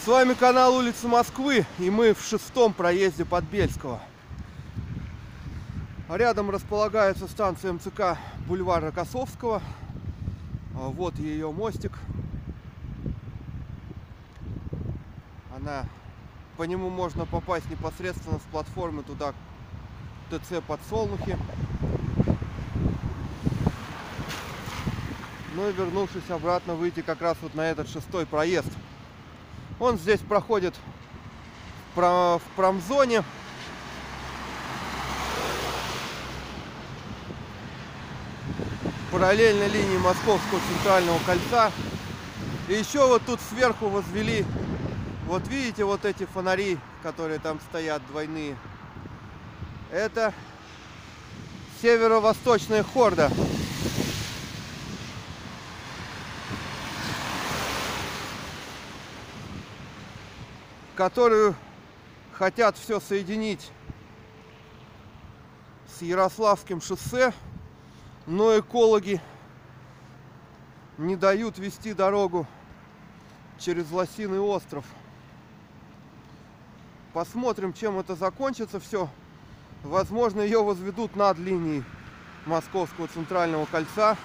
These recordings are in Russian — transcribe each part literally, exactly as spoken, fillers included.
С вами канал Улицы Москвы, и мы в шестом проезде Подбельского. Рядом располагается станция эм цэ ка бульвар Рокоссовского. Вот ее мостик. Она, по нему можно попасть непосредственно с платформы туда, к тэ цэ Подсолнухи. Ну и вернувшись обратно, выйти как раз вот на этот шестой проезд. Он здесь проходит в промзоне. Параллельно линии Московского центрального кольца. И еще вот тут сверху возвели, вот видите, вот эти фонари, которые там стоят, двойные. Это северо-восточная хорда. Которую хотят все соединить с Ярославским шоссе, но экологи не дают вести дорогу через Лосиный остров. Посмотрим, чем это закончится все. Возможно, ее возведут над линией Московского центрального кольца,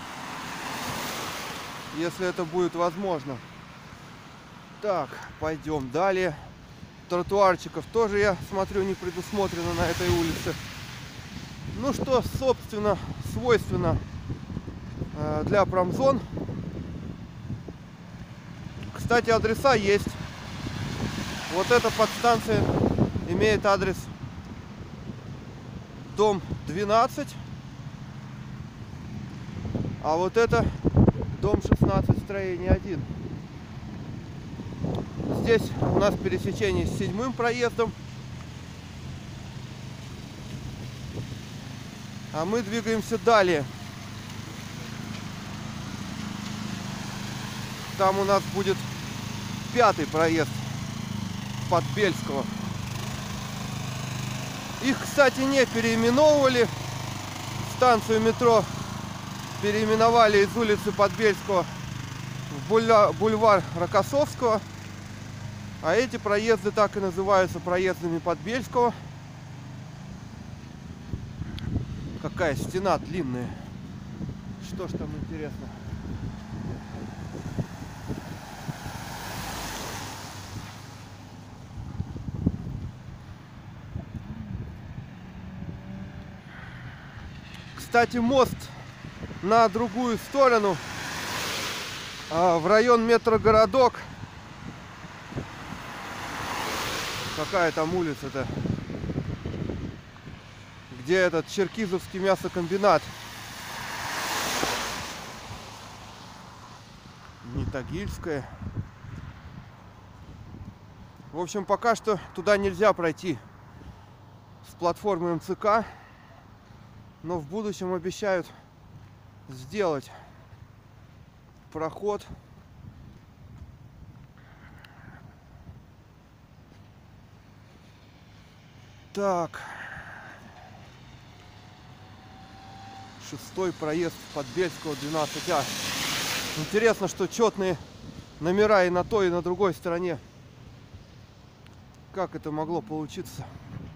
если это будет возможно. Так, пойдем далее. Тротуарчиков тоже, я смотрю, не предусмотрено на этой улице. Ну что, собственно, свойственно э, для промзон. Кстати, адреса есть. Вот эта подстанция имеет адрес дом двенадцать. А вот это дом шестнадцать, строение один. Здесь у нас пересечение с седьмым проездом. А мы двигаемся далее. Там у нас будет пятый проезд Подбельского. Их, кстати, не переименовывали. Станцию метро переименовали из улицы Подбельского в бульвар Рокоссовского. А эти проезды так и называются проездами Подбельского. Какая стена длинная. Что ж там интересно? Кстати, мост на другую сторону, в район Метрогородок. Какая там улица-то? Где этот Черкизовский мясокомбинат? Не Тагильская. В общем, пока что туда нельзя пройти с платформы эм цэ ка. Но в будущем обещают сделать проход. Так. Шестой проезд Подбельского двенадцать А. Интересно, что четные номера и на той, и на другой стороне. Как это могло получиться?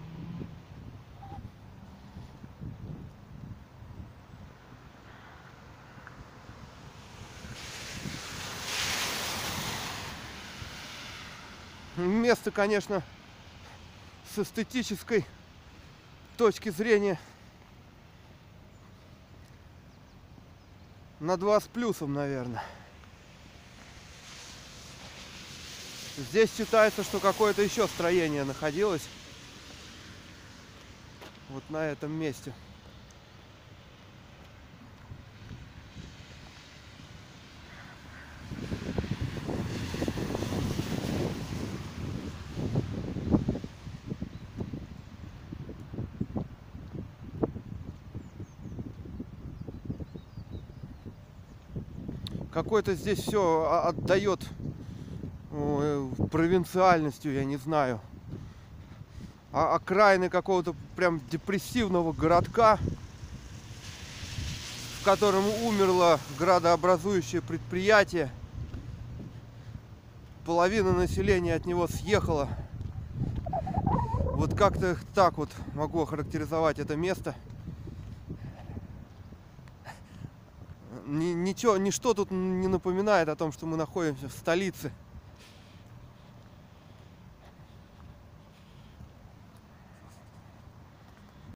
Место, конечно, с эстетической точки зрения на два с плюсом, наверное. Здесь считается, что какое-то еще строение находилось вот на этом месте. Какой-то здесь все отдает провинциальностью, я не знаю. А окраины какого-то прям депрессивного городка, в котором умерло градообразующее предприятие. половина населения от него съехала. Вот как-то так вот могу охарактеризовать это место. Ничего, ничто тут не напоминает о том, что мы находимся в столице.